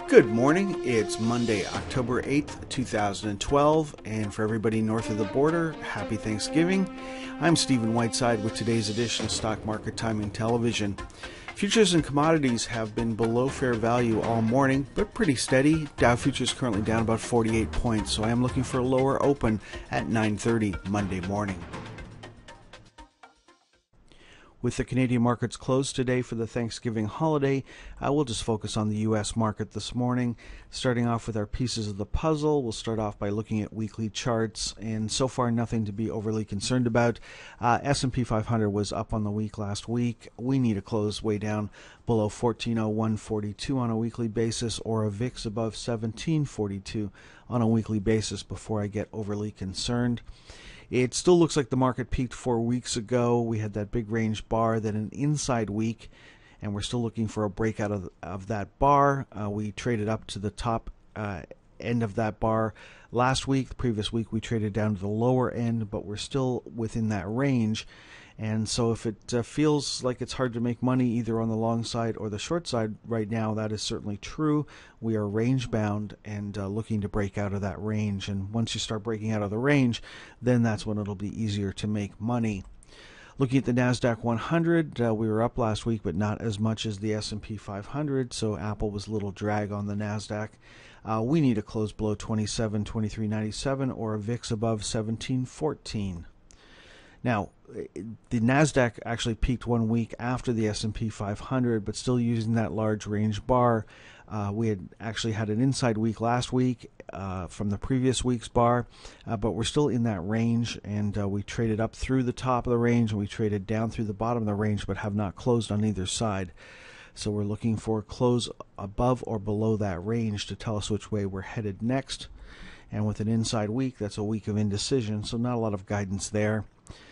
Good morning. It's Monday, October 8th, 2012, and for everybody north of the border, happy Thanksgiving. I'm Stephen Whiteside with today's edition of Stock Market Timing Television. Futures and commodities have been below fair value all morning, but pretty steady. Dow futures currently down about 48 points, so I am looking for a lower open at 9:30 Monday morning. With the Canadian markets closed today for the Thanksgiving holiday, I will just focus on the U.S. market this morning. Starting off with our pieces of the puzzle, we'll start off by looking at weekly charts, and so far nothing to be overly concerned about. S&P 500 was up on the week last week. We need a close way down below 1401.42 on a weekly basis, or a VIX above 1742 on a weekly basis before I get overly concerned. It still looks like the market peaked 4 weeks ago. We had that big range bar, then an inside week, and we're still looking for a breakout of that bar. We traded up to the top end of that bar last week. The previous week we traded down to the lower end, but we're still within that range. And so if it feels like it's hard to make money either on the long side or the short side right now, that is certainly true. We are range bound and looking to break out of that range. And once you start breaking out of the range, then that's when it'll be easier to make money. Looking at the NASDAQ 100, we were up last week, but not as much as the S&P 500, so Apple was a little drag on the NASDAQ. We need to close below 23.97 or a VIX above 1714. Now, the NASDAQ actually peaked 1 week after the S&P 500, but still using that large range bar. We had actually had an inside week last week from the previous week's bar, but we're still in that range, and we traded up through the top of the range, and we traded down through the bottom of the range, but have not closed on either side. So we're looking for a close above or below that range to tell us which way we're headed next. And with an inside week, that's a week of indecision, so not a lot of guidance there.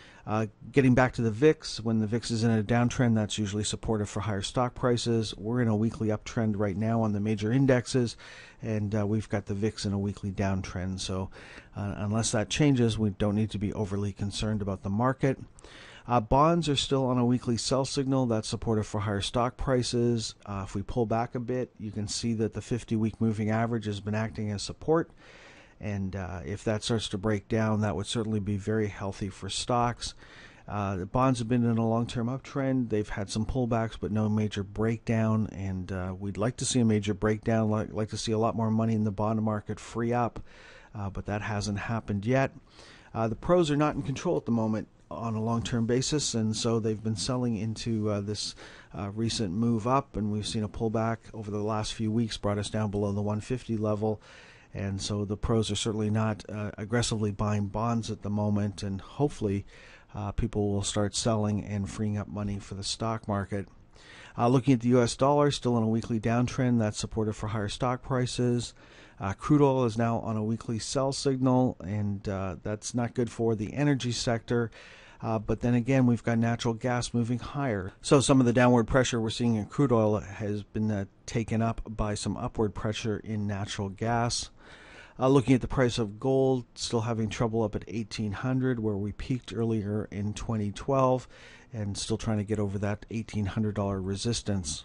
Getting back to the VIX, when the VIX is in a downtrend, that's usually supportive for higher stock prices. We're in a weekly uptrend right now on the major indexes, and we've got the VIX in a weekly downtrend. So unless that changes, we don't need to be overly concerned about the market. Bonds are still on a weekly sell signal. That's supportive for higher stock prices. If we pull back a bit, you can see that the 50-week moving average has been acting as support. And if that starts to break down, that would certainly be very healthy for stocks. The bonds have been in a long-term uptrend. They've had some pullbacks, but no major breakdown. And we'd like to see a major breakdown, like to see a lot more money in the bond market free up, but that hasn't happened yet. The pros are not in control at the moment on a long-term basis, and so they've been selling into this recent move up, and we've seen a pullback over the last few weeks, brought us down below the 150 level. And so the pros are certainly not aggressively buying bonds at the moment, and hopefully people will start selling and freeing up money for the stock market. Looking at the U.S. dollar, still on a weekly downtrend. That's supportive for higher stock prices. Crude oil is now on a weekly sell signal, and that's not good for the energy sector. But then again, we've got natural gas moving higher. So some of the downward pressure we're seeing in crude oil has been taken up by some upward pressure in natural gas. Looking at the price of gold, still having trouble up at $1,800, where we peaked earlier in 2012, and still trying to get over that $1,800 resistance.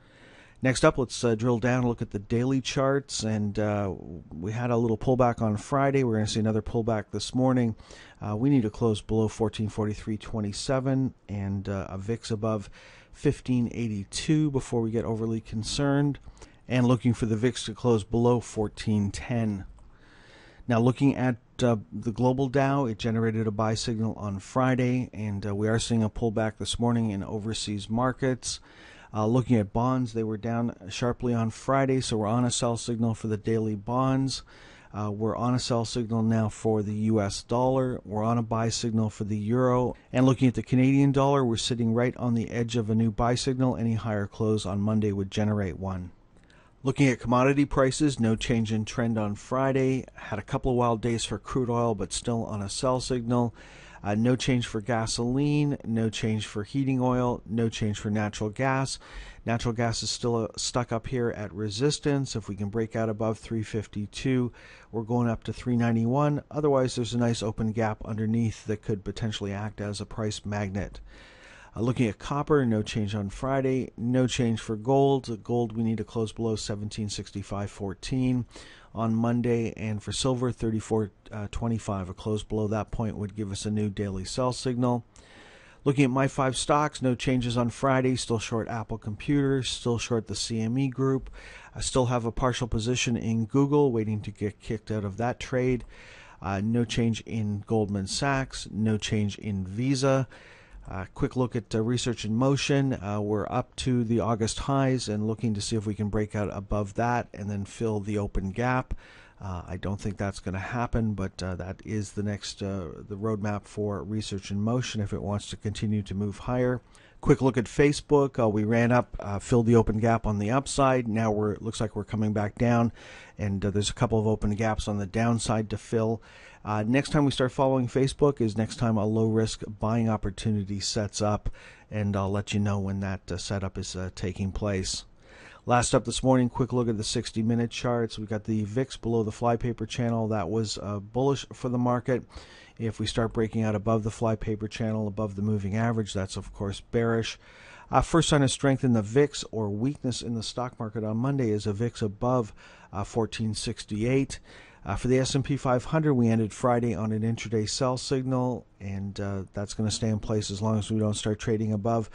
Next up, let's drill down and look at the daily charts. And we had a little pullback on Friday. We're going to see another pullback this morning. We need to close below 1443.27 and a VIX above 1582 before we get overly concerned. And looking for the VIX to close below 1410. Now, looking at the global Dow, it generated a buy signal on Friday, and we are seeing a pullback this morning in overseas markets. Looking at bonds, they were down sharply on Friday, so we're on a sell signal for the daily bonds. We're on a sell signal now for the U.S. dollar. We're on a buy signal for the euro. And looking at the Canadian dollar, we're sitting right on the edge of a new buy signal. Any higher close on Monday would generate one. Looking at commodity prices, no change in trend on Friday. Had a couple of wild days for crude oil, but still on a sell signal. No change for gasoline, no change for heating oil, no change for natural gas. Natural gas is still stuck up here at resistance. If we can break out above 352, we're going up to 391. Otherwise, there's a nice open gap underneath that could potentially act as a price magnet. Looking at copper, no change on Friday, no change for gold. Gold, we need to close below 1765.14 on Monday, and for silver, 34.25. A close below that point would give us a new daily sell signal. Looking at my 5 stocks, no changes on Friday. Still short Apple Computers, still short the CME Group. I still have a partial position in Google, waiting to get kicked out of that trade. No change in Goldman Sachs, no change in Visa. Quick look at Research in Motion. We're up to the August highs and looking to see if we can break out above that and then fill the open gap. I don't think that's going to happen, but that is the next the roadmap for Research in Motion if it wants to continue to move higher. Quick look at Facebook. We ran up, filled the open gap on the upside. Now it looks like we're coming back down, and there's a couple of open gaps on the downside to fill. Next time we start following Facebook is next time a low-risk buying opportunity sets up, and I'll let you know when that setup is taking place. Last up this morning, quick look at the 60-minute charts. We've got the VIX below the flypaper channel. That was bullish for the market. If we start breaking out above the flypaper channel, above the moving average, that's of course bearish. First sign of strength in the VIX or weakness in the stock market on Monday is a VIX above 1468. For the S&P 500, we ended Friday on an intraday sell signal, and that's going to stay in place as long as we don't start trading above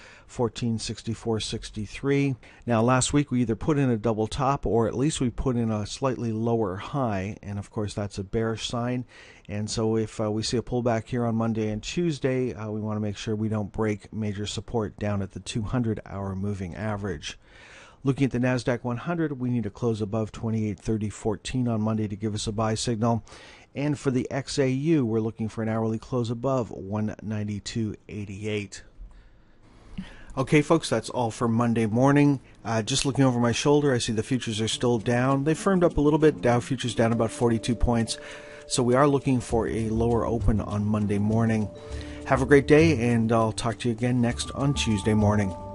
1464.63. Now, last week we either put in a double top or at least we put in a slightly lower high, and of course that's a bearish sign. And so if we see a pullback here on Monday and Tuesday, we want to make sure we don't break major support down at the 200-hour moving average. Looking at the NASDAQ 100, we need to close above 2830.14 on Monday to give us a buy signal. And for the XAU, we're looking for an hourly close above 192.88. Okay, folks, that's all for Monday morning. Just looking over my shoulder, I see the futures are still down. They firmed up a little bit. Dow futures down about 42 points. So we are looking for a lower open on Monday morning. Have a great day, and I'll talk to you again next on Tuesday morning.